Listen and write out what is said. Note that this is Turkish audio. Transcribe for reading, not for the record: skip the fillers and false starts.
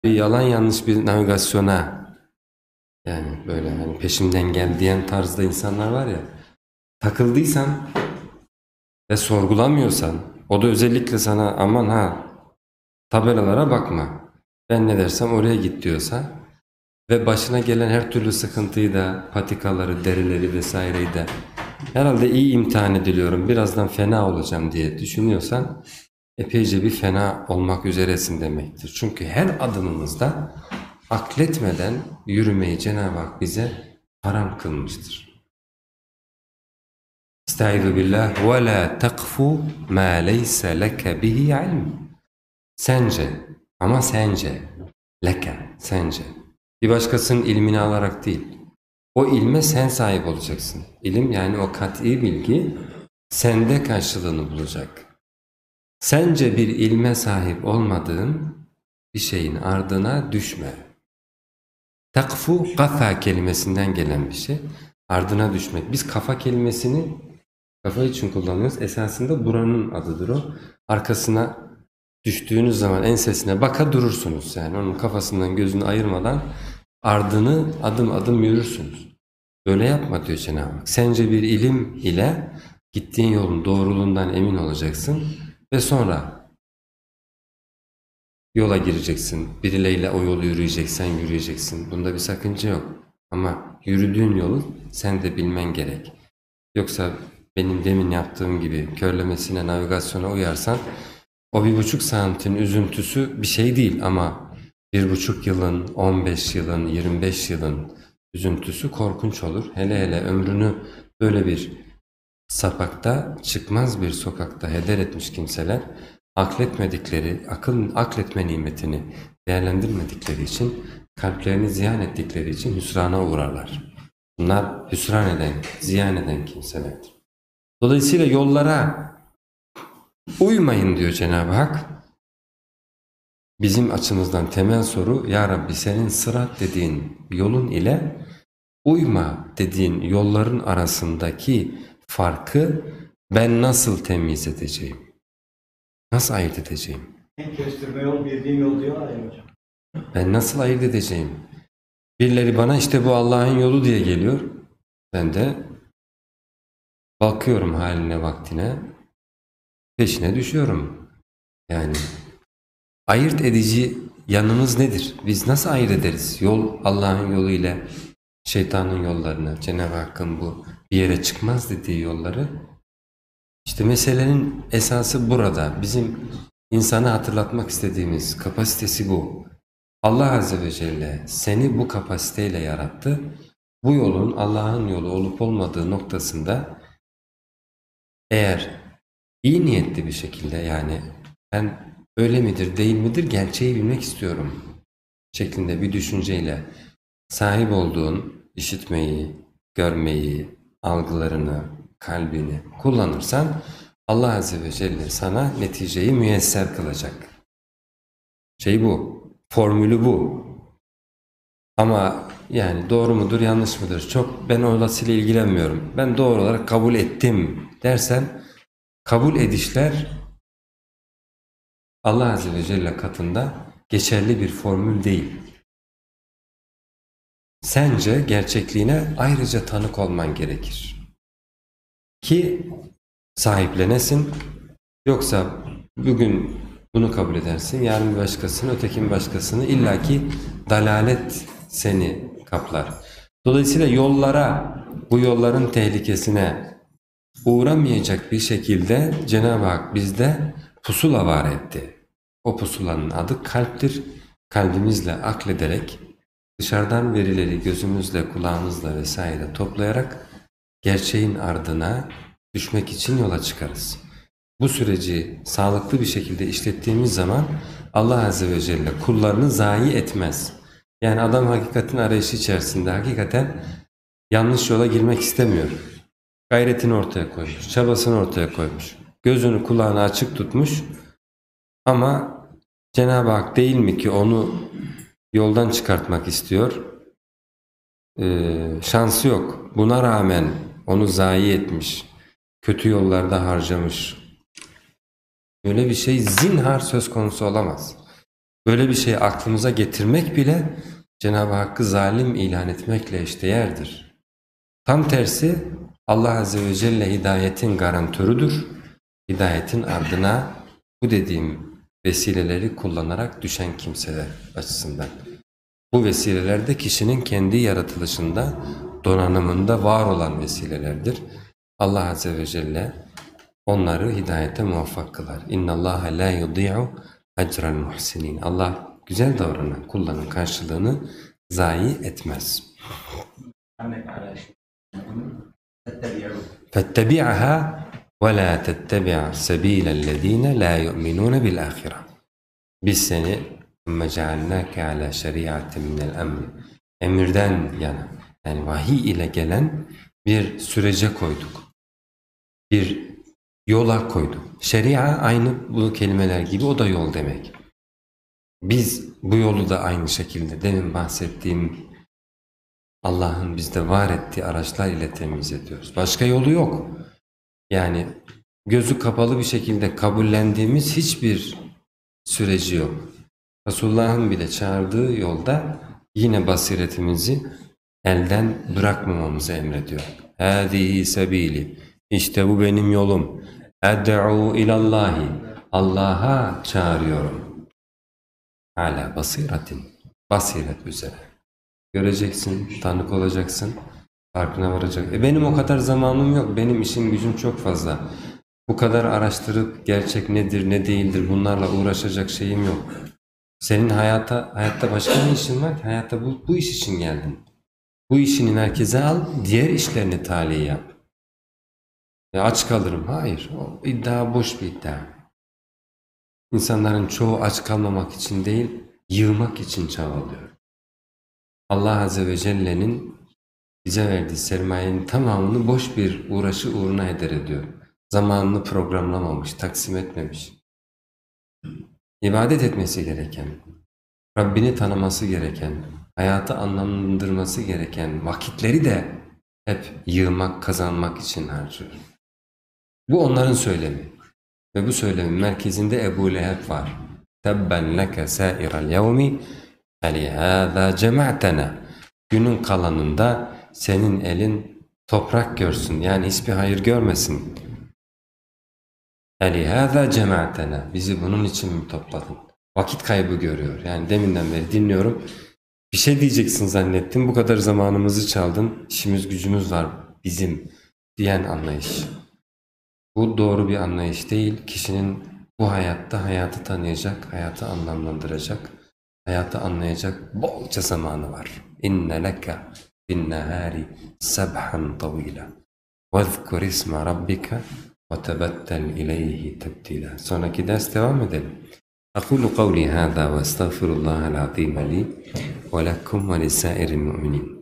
bir yalan yanlış bir navigasyona, yani böyle hani peşimden gel diyen tarzda insanlar var ya, takıldıysan ve sorgulamıyorsan, o da özellikle sana aman ha tabelalara bakma, ben ne dersem oraya git diyorsa ve başına gelen her türlü sıkıntıyı da, patikaları, derileri vesaireyi de herhalde iyi imtihan ediliyorum, birazdan fena olacağım diye düşünüyorsan epeyce bir fena olmak üzeresin demektir. Çünkü her adımımızda akletmeden yürümeyi Cenab-ı Hak bize haram kılmıştır. Estaizu billah ve la takfu ma leyse leke bihi ilm. Sence, ama sence, leke, sence. Bir başkasının ilmini alarak değil. O ilme sen sahip olacaksın. İlim, yani o kat'i bilgi sende karşılığını bulacak. Sence bir ilme sahip olmadığın bir şeyin ardına düşme. Takfu, kafa kelimesinden gelen bir şey. Ardına düşmek. Biz kafa kelimesini kafa için kullanıyoruz. Esasında buranın adıdır o. Arkasına düştüğünüz zaman ensesine baka durursunuz. Yani onun kafasından gözünü ayırmadan ardını adım adım yürürsünüz. Böyle yapma diyor Cenab-ı Hak. Sence bir ilim ile gittiğin yolun doğruluğundan emin olacaksın ve sonra yola gireceksin. Birileriyle o yolu yürüyeceksen yürüyeceksin. Bunda bir sakınca yok. Ama yürüdüğün yolu sen de bilmen gerek. Yoksa benim demin yaptığım gibi körlemesine, navigasyona uyarsan o 1,5 santim üzüntüsü bir şey değil, ama 1,5 yılın, 15 yılın, 25 yılın üzüntüsü korkunç olur. Hele hele ömrünü böyle bir sapakta, çıkmaz bir sokakta heder etmiş kimseler, akletmedikleri, akletme nimetini değerlendirmedikleri için, kalplerini ziyan ettikleri için hüsrana uğrarlar. Bunlar hüsran eden, ziyan eden kimselerdir. Dolayısıyla yollara uymayın diyor Cenab-ı Hak. Bizim açımızdan temel soru, Ya Rabbi senin sırat dediğin yolun ile uyma dediğin yolların arasındaki farkı ben nasıl temiz edeceğim? Nasıl ayırt edeceğim? En kestirme yol bildiğim yol diyor ya hocam. Ben nasıl ayırt edeceğim? Birileri bana işte bu Allah'ın yolu diye geliyor. Ben de bakıyorum haline vaktine, peşine düşüyorum. Yani ayırt edici yanımız nedir? Biz nasıl ayırt ederiz? Yol Allah'ın yolu ile şeytanın yollarını, Cenab-ı Hakk'ın bu bir yere çıkmaz dediği yolları. İşte meselenin esası burada. Bizim insanı hatırlatmak istediğimiz kapasitesi bu. Allah Azze ve Celle seni bu kapasiteyle yarattı. Bu yolun Allah'ın yolu olup olmadığı noktasında eğer iyi niyetli bir şekilde, yani ben öyle midir değil midir gerçeği bilmek istiyorum şeklinde bir düşünceyle sahip olduğun işitmeyi, görmeyi, algılarını, kalbini kullanırsan Allah Azze ve Celle sana neticeyi müyesser kılacak. Şey bu, formülü bu. Ama yani doğru mudur, yanlış mıdır? Çok ben orasıyla ilgilenmiyorum. Ben doğru olarak kabul ettim dersen, kabul edişler Allah Azze ve Celle katında geçerli bir formül değil. Sence gerçekliğine ayrıca tanık olman gerekir ki sahiplenesin. Yoksa bugün bunu kabul edersin, yarın bir başkasını, öteki başkasını, illaki dalalet seni kaplar. Dolayısıyla yollara, bu yolların tehlikesine uğramayacak bir şekilde Cenab-ı Hak bizde pusula var etti. O pusulanın adı kalptir. Kalbimizle aklederek, dışarıdan verileri gözümüzle, kulağımızla vesaire toplayarak gerçeğin ardına düşmek için yola çıkarız. Bu süreci sağlıklı bir şekilde işlettiğimiz zaman Allah Azze ve Celle kullarını zayi etmez. Yani adam hakikatin arayışı içerisinde hakikaten yanlış yola girmek istemiyor. Gayretini ortaya koymuş, çabasını ortaya koymuş, gözünü kulağını açık tutmuş, ama Cenab-ı Hak değil mi ki onu yoldan çıkartmak istiyor? Şansı yok. Buna rağmen onu zayi etmiş, kötü yollarda harcamış. Böyle bir şey zinhar söz konusu olamaz. Böyle bir şey aklımıza getirmek bile Cenab-ı Hakk'ı zalim ilan etmekle eşdeğerdir. Tam tersi Allah Azze ve Celle hidayetin garantörüdür. Hidayetin ardına bu dediğim vesileleri kullanarak düşen kimseler açısından. Bu vesileler de kişinin kendi yaratılışında, donanımında var olan vesilelerdir. Allah Azze ve Celle onları hidayete muvaffak kılar. İnna Allah la yudi'u ecrel muhsinin. Allah güzel davranan kulların karşılığını zayi etmez. فَاتَّبِعَهَا وَلَا تَتَّبِعَ سَب۪يلَ الَّذ۪ينَ لَا يُؤْمِنُونَ بِالْآخِرَةِ. Biz seni ثُمَّ جَعَلْنَاكَ عَلَى شَرِيعَةٍ مِنَ الْأَمْرِ, emirden yana, yani vahiy ile gelen bir sürece koyduk. Bir yola koyduk. Şeria aynı bu kelimeler gibi, o da yol demek. Biz bu yolu da aynı şekilde demin bahsettiğim Allah'ın bizde var ettiği araçlar ile temiz ediyoruz. Başka yolu yok. Yani gözü kapalı bir şekilde kabullendiğimiz hiçbir süreci yok. Resulullah'ın bile çağırdığı yolda yine basiretimizi elden bırakmamamızı emrediyor. Hâzihi sebîli. İşte bu benim yolum. Ed'u ilallahi. Allah'a çağırıyorum. Hala basiretin. Basiret üzere. Göreceksin, tanık olacaksın, farkına varacak. Benim o kadar zamanım yok, benim işim gücüm çok fazla. Bu kadar araştırıp gerçek nedir, ne değildir bunlarla uğraşacak şeyim yok. Senin hayatta başka ne işin var ki? Hayatta bu iş için geldin. Bu işini merkeze al, diğer işlerini taliye yap. Aç kalırım. Hayır, o iddia boş bir iddia. İnsanların çoğu aç kalmamak için değil, yığmak için çabalıyor. Allah Azze ve Celle'nin bize verdiği sermayenin tamamını boş bir uğraşı uğruna heder ediyor. Zamanını programlamamış, taksim etmemiş. İbadet etmesi gereken, Rabbini tanıması gereken, hayatı anlamlandırması gereken vakitleri de hep yığmak, kazanmak için harcıyor. Bu onların söylemi. Ve bu söylemin merkezinde Ebu Leheb var. Tebben leke sâirel yevmi elihâzâ cema'tena. Günün kalanında senin elin toprak görsün. Yani hiçbir hayır görmesin. Elihâzâ cema'tena. Bizi bunun için mi topladın? Vakit kaybı görüyor. Yani deminden beri dinliyorum. Bir şey diyeceksin zannettim. Bu kadar zamanımızı çaldın. İşimiz gücümüz var bizim diyen anlayış. Bu doğru bir anlayış değil. Kişinin bu hayatta hayatı tanıyacak, hayatı anlamlandıracak, hayatı anlayacak bolca zamanı var. İnne leke bin nehari sebhan tavila vezkur isme rabbika ve tebettel ileyhi tebdila. Sonraki ders devam edelim. أقول قولي هذا وأستغفر الله العظيم لي ولكم ولسائر المؤمنين.